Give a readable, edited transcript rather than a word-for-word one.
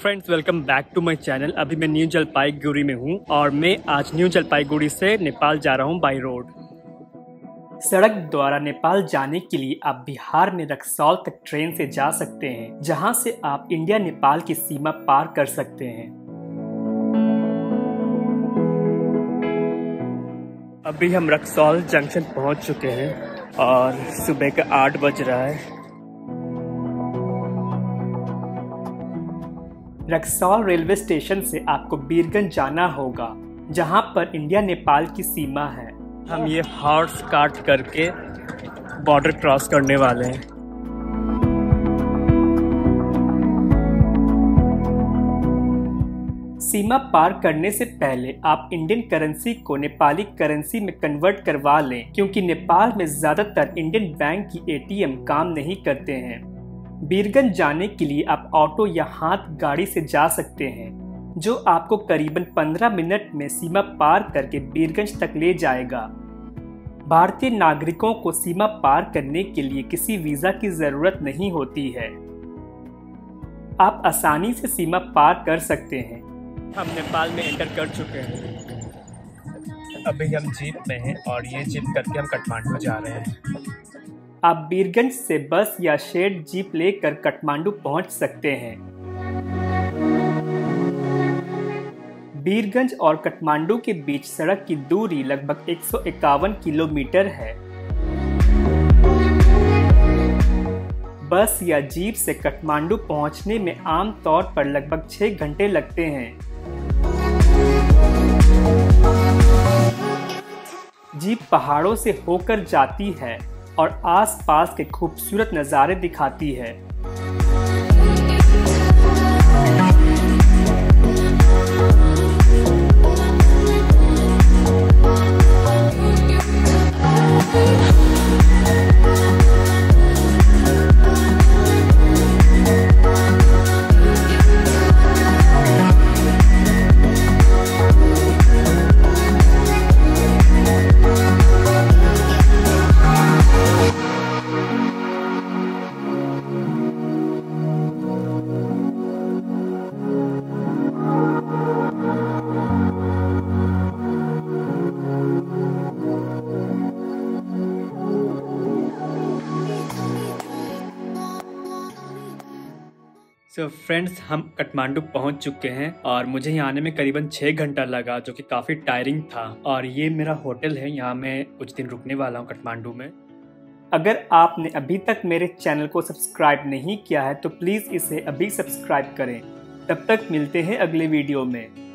Friends, welcome back to my channel. अभी मैं new Jalpaiguri में हूँ और मैं आज न्यू जलपाईगुड़ी से नेपाल जा रहा हूँ बाई रोड। सड़क द्वारा नेपाल जाने के लिए आप बिहार में रक्सौल तक ट्रेन से जा सकते हैं, जहां से आप इंडिया नेपाल की सीमा पार कर सकते हैं। अभी हम रक्सौल जंक्शन पहुंच चुके हैं और सुबह का 8 बज रहा है। रक्सौल रेलवे स्टेशन से आपको बीरगंज जाना होगा, जहां पर इंडिया नेपाल की सीमा है। हम ये हॉर्स काट करके बॉर्डर क्रॉस करने वाले हैं। सीमा पार करने से पहले आप इंडियन करेंसी को नेपाली करेंसी में कन्वर्ट करवा लें, क्योंकि नेपाल में ज्यादातर इंडियन बैंक की एटीएम काम नहीं करते हैं। बीरगंज जाने के लिए आप ऑटो या हाथ गाड़ी से जा सकते हैं, जो आपको करीबन 15 मिनट में सीमा पार करके बीरगंज तक ले जाएगा। भारतीय नागरिकों को सीमा पार करने के लिए किसी वीजा की जरूरत नहीं होती है। आप आसानी से सीमा पार कर सकते हैं। हम नेपाल में एंटर कर चुके हैं। अभी हम जीप में हैं और ये जीप करके हम काठमांडू जा रहे हैं। आप बीरगंज से बस या शेयर्ड जीप लेकर काठमांडू पहुंच सकते हैं। बीरगंज और काठमांडू के बीच सड़क की दूरी लगभग 151 किलोमीटर है। बस या जीप से काठमांडू पहुंचने में आमतौर पर लगभग 6 घंटे लगते हैं। जीप पहाड़ों से होकर जाती है और आसपास के खूबसूरत नज़ारे दिखाती है। फ्रेंड्स, हम काठमांडू पहुंच चुके हैं और मुझे यहाँ आने में करीबन 6 घंटा लगा, जो कि काफ़ी टायरिंग था। और ये मेरा होटल है, यहाँ मैं कुछ दिन रुकने वाला हूँ काठमांडू में। अगर आपने अभी तक मेरे चैनल को सब्सक्राइब नहीं किया है तो प्लीज़ इसे अभी सब्सक्राइब करें। तब तक मिलते हैं अगले वीडियो में।